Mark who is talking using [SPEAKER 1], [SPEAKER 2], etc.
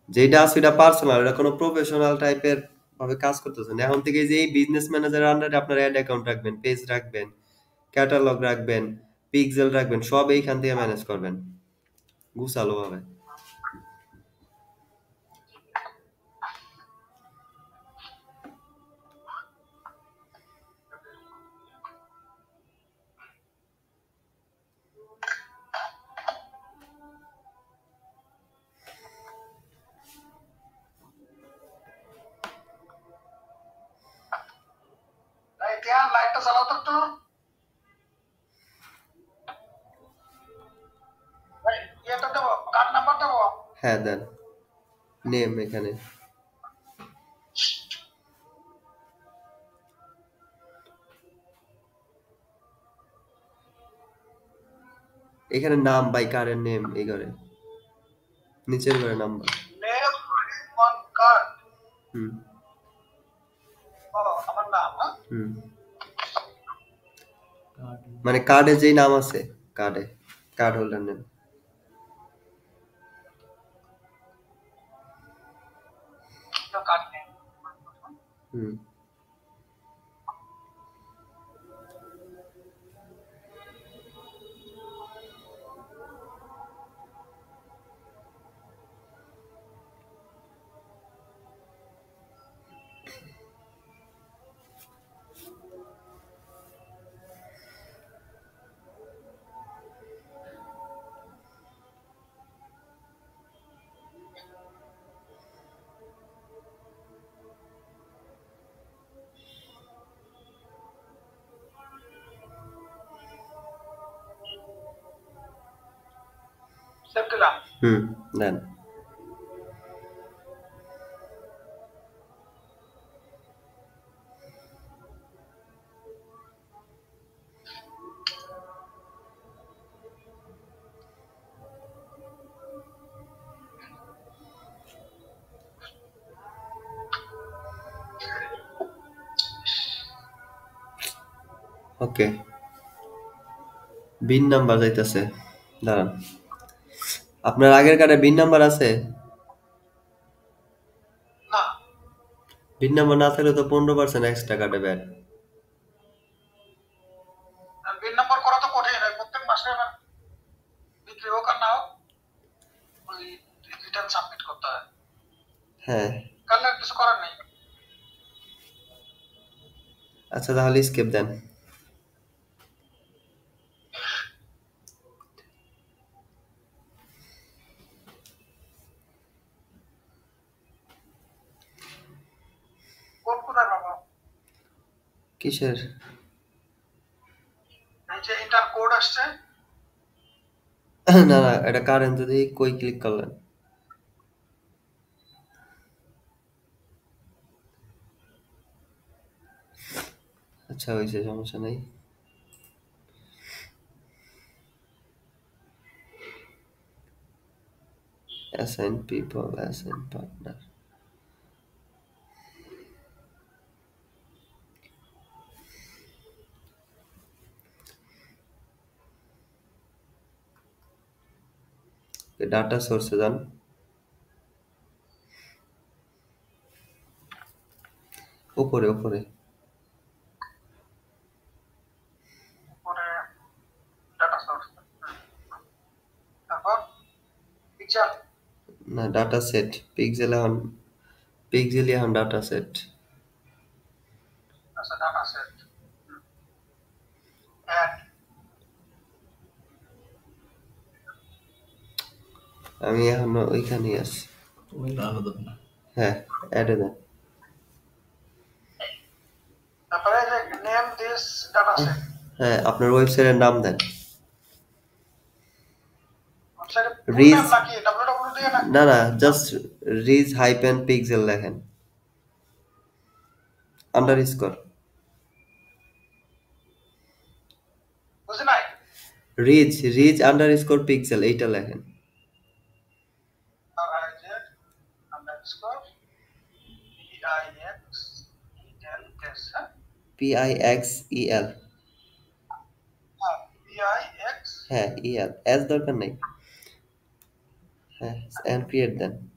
[SPEAKER 1] যেটা আছে এটা পার্সোনাল, এটা কোনো প্রফেশনাল টাইপের ভাবে কাজ করতেছেন না। এখন থেকে যে এই বিজনেস ম্যানেজারের আন্ডারে আপনার অ্যাড অ্যাকাউন্ট রাখবেন, পেজ রাখবেন, ক্যাটালগ রাখবেন, পিক্সেল রাখবেন, সব এইখান থেকে ম্যানেজ করবেন গুছালো ভাবে।
[SPEAKER 2] লাইটটা চালাও তো একটু। ইয়েটা দেবো, কার্ড নাম্বার দেবো।
[SPEAKER 1] হ্যাঁ দেন, নেম এখানে এখানে নাম বাই কার্ডের নেম, এই ঘরে নিচের ঘরে নাম্বার।
[SPEAKER 2] Name on card.
[SPEAKER 1] হুম
[SPEAKER 2] আমার নাম।
[SPEAKER 1] হুম মানে কার্ডে যেই নাম আছে, কার্ডে card holder name.
[SPEAKER 2] Card name.
[SPEAKER 1] হুম
[SPEAKER 2] সেভ দিলাম।
[SPEAKER 1] দেন। ওকে, বিন নাম্বার যাইতেছে, দাঁড়ান। আপনার আগের কার্ডে বিন নাম্বার আছে?
[SPEAKER 2] না,
[SPEAKER 1] বিন নাম্বার না থাকলে তো 15% এক্সট্রা কাটে ব্যাট।
[SPEAKER 2] বিল নাম্বার করা তো কঠিন, প্রত্যেক মাসে বিক্রি হোক আর না হোক ওই রিটার্ন সাবমিট করতে হয়।
[SPEAKER 1] হ্যাঁ
[SPEAKER 2] কাল আর কিছু করার নেই।
[SPEAKER 1] আচ্ছা তাহলে স্কেপ দেন।
[SPEAKER 2] কোড কোথায় পাবো?
[SPEAKER 1] কিসের?
[SPEAKER 2] এই যে এন্টার কোড আসছে।
[SPEAKER 1] না না, এটা কারেন্ট যদি কই ক্লিক করলেন। আচ্ছা হয়েছে, সমস্যা নেই। assign people, assign partner. Data সোর্সে যান, উপরে উপরে
[SPEAKER 2] পরে ডাটা সোর্স, তারপর পিকচার।
[SPEAKER 1] না, ডাটা সেট পিক্সেল, এখন পিক্সেল এখন ডাটা সেট।
[SPEAKER 2] আচ্ছা, ডাটা সেট অ্যাড।
[SPEAKER 1] আমি এখন ওইখানেই আছি। হ্যাঁ অ্যাডে দেন।
[SPEAKER 2] তারপরে যে নেম দিস ডাটা সেট।
[SPEAKER 1] হ্যাঁ আপনার ওয়েবসাইটের নাম দেন।
[SPEAKER 2] ওয়েবসাইটে
[SPEAKER 1] রিজ,
[SPEAKER 2] নাম নাকি www দিয়ে না?
[SPEAKER 1] না না, জাস্ট রিজ হাইপেন পিক্সেল লেখেন, আন্ডারস্কোর।
[SPEAKER 2] বুঝি নাই।
[SPEAKER 1] রিজ আন্ডারস্কোর পিক্সেল এইটা লেখেন।
[SPEAKER 2] rriz underscore pixels, হ্যাঁ
[SPEAKER 1] PIXEL।
[SPEAKER 2] pix।
[SPEAKER 1] হ্যাঁ ইএল, এস দরকার নাই। হ্যাঁ এন্ড ক্রিয়েট দেন।